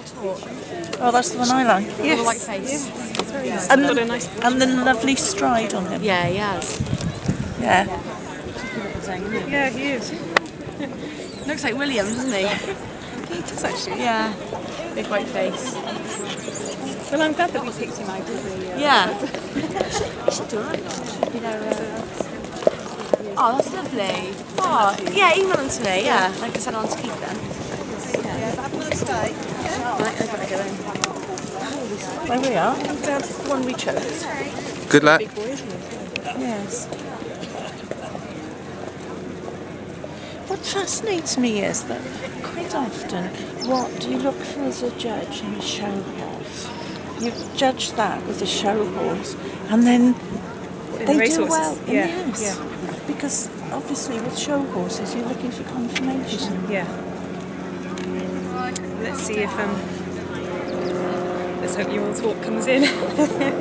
Youralltalk. Oh, that's the one I like. Yes. The white face. Yeah. It's very nice. And the lovely stride on him. Yeah, he has. Yeah. Yeah, he is. Looks like William, doesn't he? He does actually. Yeah. Big white face. Well, I'm glad that we picked him out as a... Yeah. Should do it. Oh, that's lovely. Oh, yeah, email them to me, yeah. I can send on to keep them. Yeah, have a nice day. Right, I've got to go in. There we are. That's the one we chose. Good luck. Big boy, isn't he? Yes. What fascinates me is that quite often what you look for as a judge in a show horse, you judge that with a show horse, and then they do well. Yeah. Yes. Yeah. Because obviously with show horses you're looking for confirmation. Yeah. Let's see if let's hope Youralltalk comes in.